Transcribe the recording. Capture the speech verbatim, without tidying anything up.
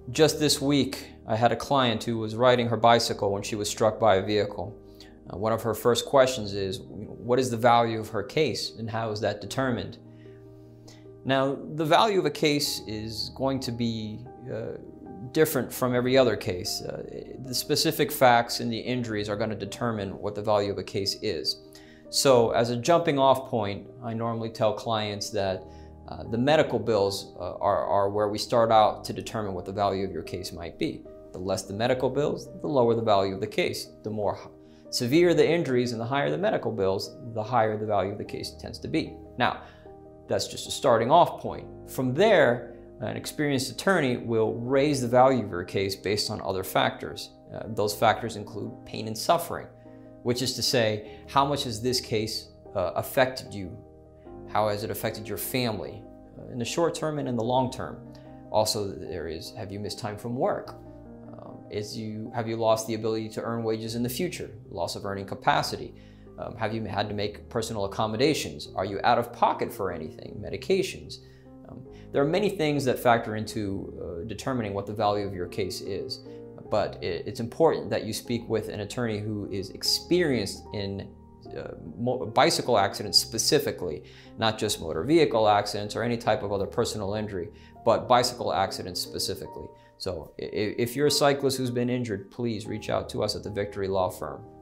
Just this week, I had a client who was riding her bicycle when she was struck by a vehicle. Uh, one of her first questions is, what is the value of her case and how is that determined? Now, the value of a case is going to be uh, different from every other case. Uh, the specific facts and the injuries are going to determine what the value of a case is. So as a jumping off point, I normally tell clients that uh, the medical bills uh, are, are where we start out to determine what the value of your case might be. The less the medical bills, the lower the value of the case. The more severe the injuries and the higher the medical bills, the higher the value of the case tends to be. Now, that's just a starting off point. From there, an experienced attorney will raise the value of your case based on other factors. Uh, those factors include pain and suffering, which is to say, how much has this case uh, affected you? How has it affected your family uh, in the short term and in the long term? Also, there is, have you missed time from work? Um, is you, have you lost the ability to earn wages in the future? Loss of earning capacity? Um, have you had to make personal accommodations? Are you out of pocket for anything? Medications? Um, there are many things that factor into uh, determining what the value of your case is. But it, it's important that you speak with an attorney who is experienced in uh, bicycle accidents specifically, not just motor vehicle accidents or any type of other personal injury, but bicycle accidents specifically. So if, if you're a cyclist who's been injured, please reach out to us at the Victory Law Firm.